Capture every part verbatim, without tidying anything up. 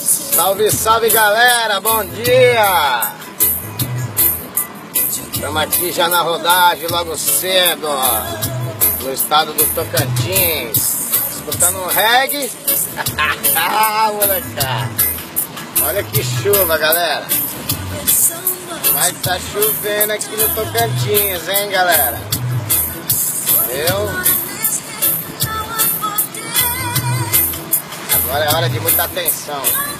Salve, salve galera, bom dia! Estamos aqui já na rodagem, logo cedo, ó, no estado do Tocantins, escutando um reggae. Molecada, olha que chuva, galera. Vai estar chovendo aqui no Tocantins, hein, galera? Eu... Agora é hora de muita atenção.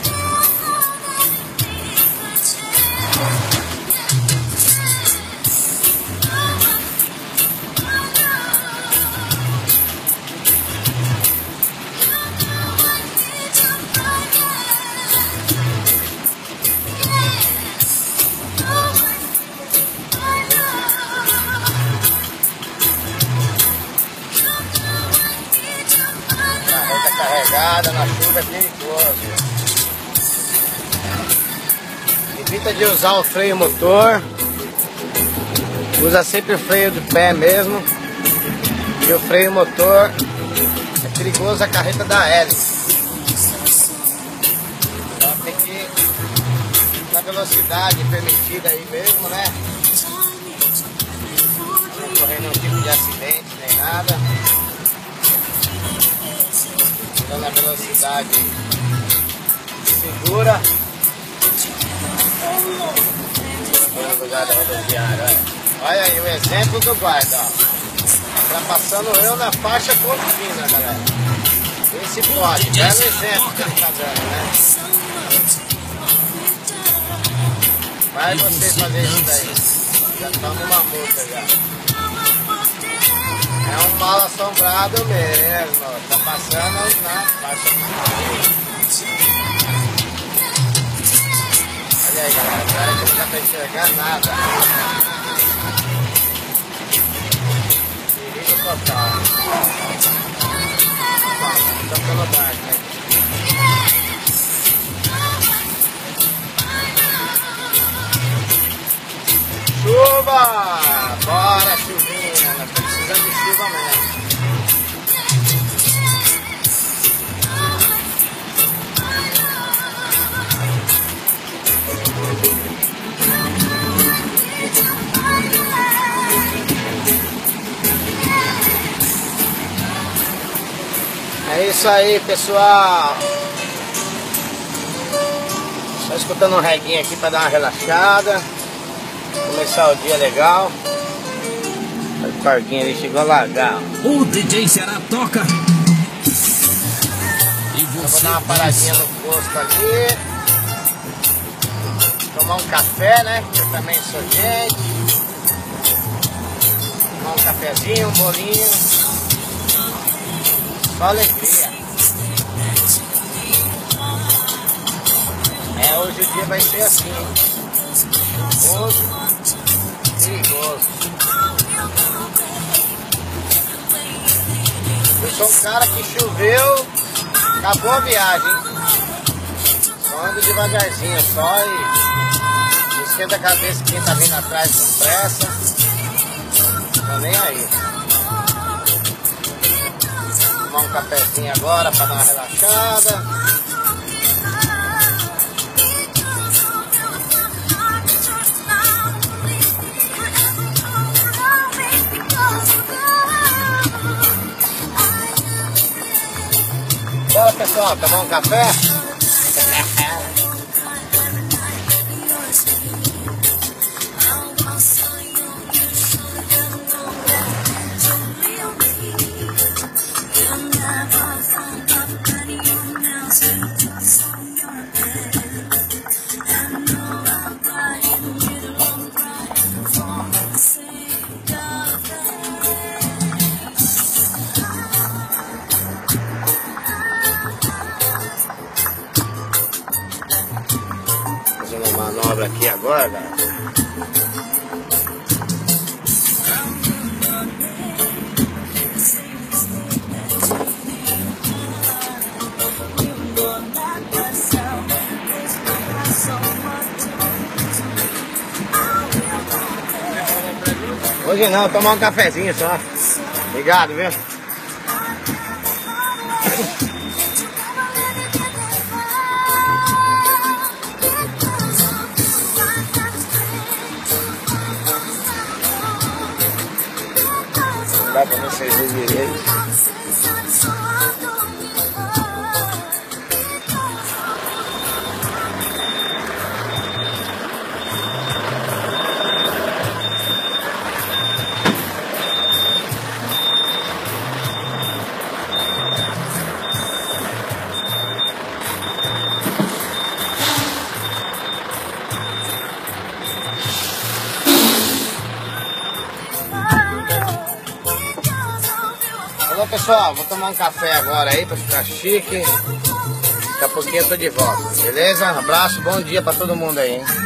Carregada na chuva é perigoso. Evita de usar o freio motor. Usa sempre o freio de pé mesmo. E o freio motor é perigoso, a carreta da hélice. Então tem que ir na velocidade permitida aí mesmo, né? Não correr nenhum tipo de acidente nem nada. Na velocidade segura no lugar da rodoviária. Olha. Olha aí o exemplo do guarda, ó. Tá passando eu na faixa contínua, galera. Esse pode, belo exemplo que ele tá dando, né? Vai vocês fazer isso daí. Já toma uma multa já. É um mal assombrado mesmo, tá passando na faixa. Olha aí, galera, agora que não dá pra enxergar nada. Perigo total. Estamos pelo barco, né? Chuva! Bora, chuvinha! Nós precisamos de chuva mesmo. É isso aí, pessoal. Só escutando um reguinho aqui para dar uma relaxada. Começar o dia legal. O carguinho ali chegou a largar. O D J Ceará toca. E você eu vou dar uma paradinha no posto ali. Tomar um café, né? Eu também sou gente. Tomar um cafezinho, um bolinho. Só alegria. É, hoje o dia vai ser assim, hein? Chuvoso, perigoso. Eu sou um cara que choveu, acabou a viagem. Só ando devagarzinho só e esquenta a cabeça quem tá vindo atrás com pressa. Tá nem aí. Tomar um cafezinho agora pra dar uma relaxada. Bora, pessoal, tomar um café? Manobra aqui agora, galera. Hoje não, tomar um cafezinho só. Obrigado, viu? vocês verem direito. Alô pessoal, vou tomar um café agora aí pra ficar chique. Daqui a pouquinho eu tô de volta, beleza? Abraço, bom dia pra todo mundo aí, hein?